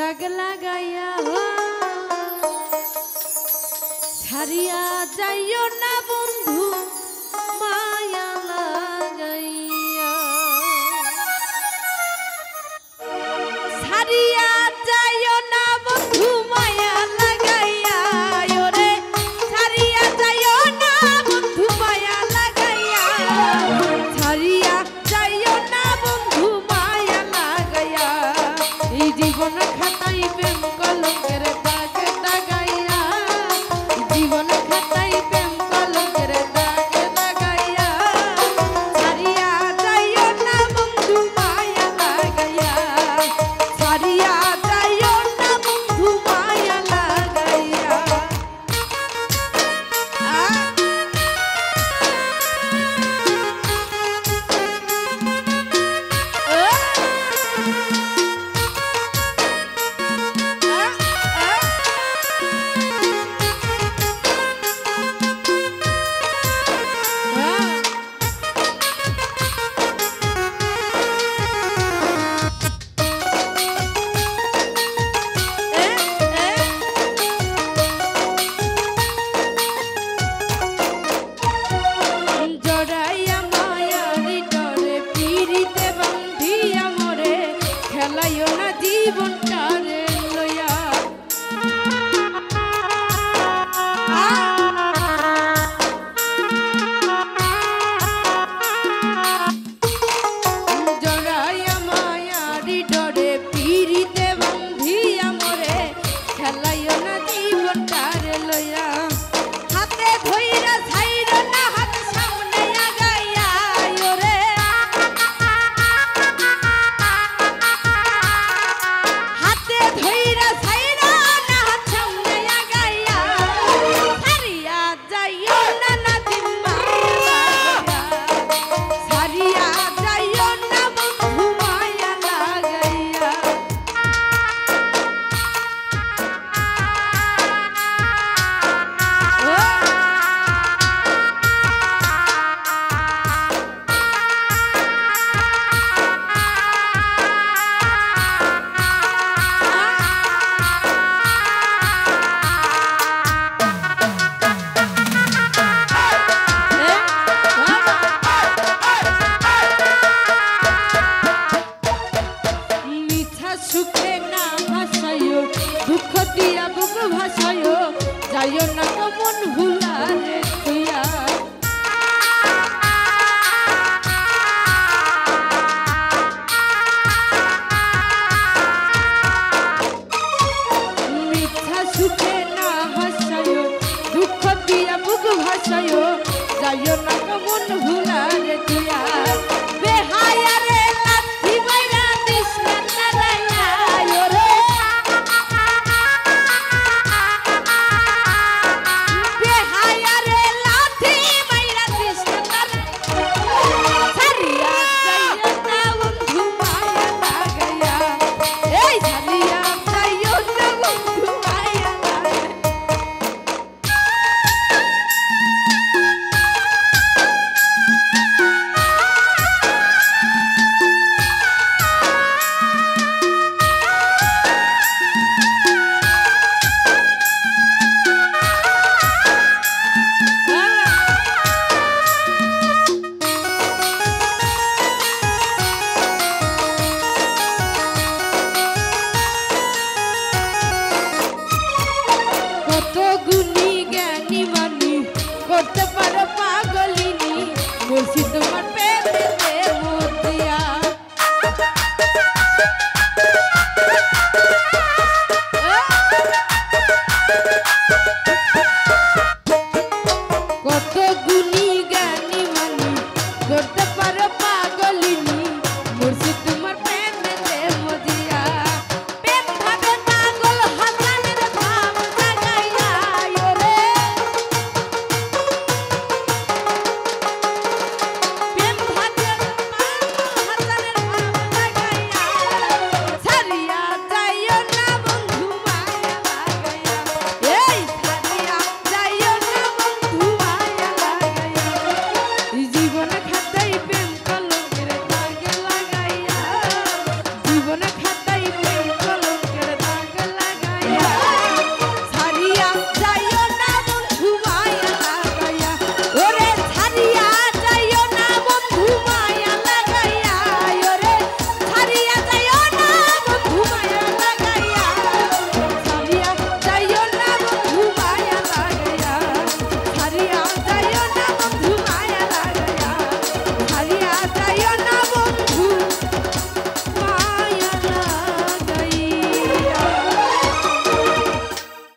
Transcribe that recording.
दाग लागाइया हो ছাড়িয়া যাইও না বন্ধু মায়া লাগাইয়া ছাড়িয়া যাইও না বন্ধু মায়া লাগাইয়া ওরে ছাড়িয়া যাইও না বন্ধু মায়া লাগাইয়া ছাড়িয়া যাইও না বন্ধু মায়া লাগাইয়া এই জীবন খাতাই প্রেম কলঙ্কের দাগ লাগাইয়া জীবন খাতাই প্রেম কলঙ্কের দাগ লাগাইয়া ছাড়িয়া যাইও না বন্ধু মায়া লাগাইয়া ছাড়িয়া যাইও না বন্ধু মায়া লাগাইয়া জীবনটারে লইয়া জড়াইয়া মায়ারি ডরে পিরিতে বন্ধিয়া মরে খেলাইও না জীবনটারে লইয়া হাতে ধইরা ছাইরো না হাত সামনে আগাইয়া ওরে ধইরা ছাইরা না হাত সামনে আগাইয়া ছাড়িয়া যাইও না নাদিম মায়া ছাড়িয়া যাইও না বন্ধু মায়া লাগাইয়া সুখে না ভাসাইও দুঃখ দিয়া বুক ভাসাইও যাইও না মন ভুলারে তুইয়া